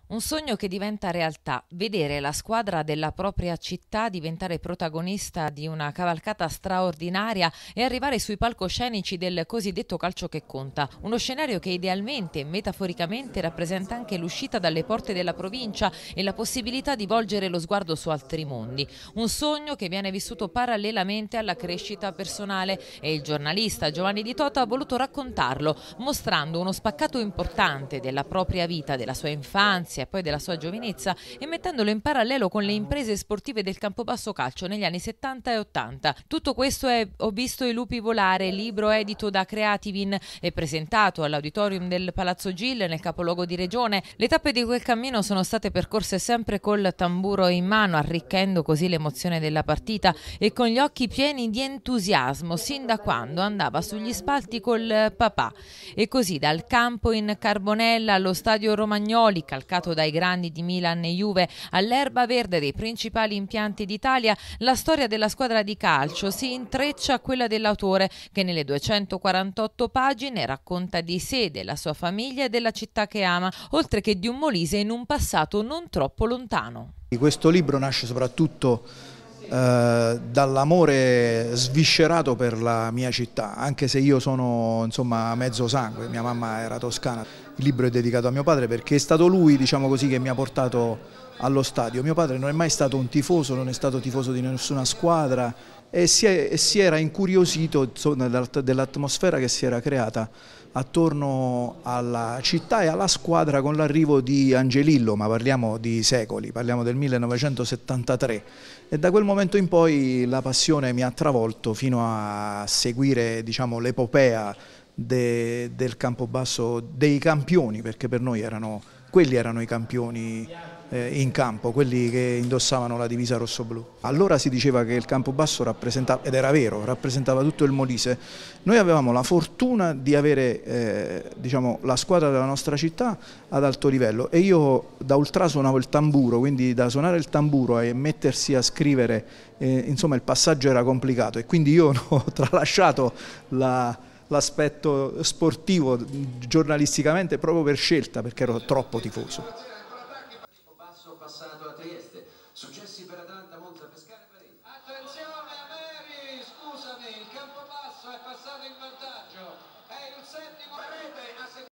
Un sogno che diventa realtà, vedere la squadra della propria città diventare protagonista di una cavalcata straordinaria e arrivare sui palcoscenici del cosiddetto calcio che conta, uno scenario che idealmente e metaforicamente rappresenta anche l'uscita dalle porte della provincia e la possibilità di volgere lo sguardo su altri mondi. Un sogno che viene vissuto parallelamente alla crescita personale e il giornalista Giovanni Di Tota ha voluto raccontarlo, mostrando uno spaccato importante della propria vita, della sua infanzia e poi della sua giovinezza e mettendolo in parallelo con le imprese sportive del Campobasso Calcio negli anni 70 e 80. Tutto questo è Ho visto i lupi volare, libro edito da Creativin e presentato all'auditorium del Palazzo Gil nel capoluogo di regione. Le tappe di quel cammino sono state percorse sempre col tamburo in mano, arricchendo così l'emozione della partita e con gli occhi pieni di entusiasmo sin da quando andava sugli spalti col papà. E così dal campo in Carbonella allo stadio Romagnoli, calcato dai grandi di Milan e Juve, all'erba verde dei principali impianti d'Italia, la storia della squadra di calcio si intreccia a quella dell'autore che nelle 248 pagine racconta di sé, della sua famiglia e della città che ama, oltre che di un Molise in un passato non troppo lontano. Questo libro nasce soprattutto dall'amore sviscerato per la mia città, anche se io sono insomma mezzo sangue, mia mamma era toscana. Il libro è dedicato a mio padre perché è stato lui, diciamo così, che mi ha portato allo stadio. Mio padre non è mai stato un tifoso, non è stato tifoso di nessuna squadra e si era incuriosito dell'atmosfera che si era creata attorno alla città e alla squadra con l'arrivo di Angelillo, ma parliamo di secoli, parliamo del 1973 e da quel momento in poi la passione mi ha travolto fino a seguire, diciamo, l'epopea del Campobasso, dei campioni, perché per noi quelli erano i campioni in campo, quelli che indossavano la divisa rossoblù. Allora si diceva che il Campobasso rappresentava, ed era vero, rappresentava tutto il Molise. Noi avevamo la fortuna di avere diciamo, la squadra della nostra città ad alto livello e io da ultra suonavo il tamburo, quindi da suonare il tamburo e mettersi a scrivere, insomma il passaggio era complicato e quindi io ho tralasciato l'aspetto sportivo giornalisticamente proprio per scelta perché ero troppo tifoso. Passato a Trieste, successi per Atalanta, Monza, Pescara e Parigi. Attenzione Ameri, scusami, il Campobasso è passato in vantaggio, è il settimo.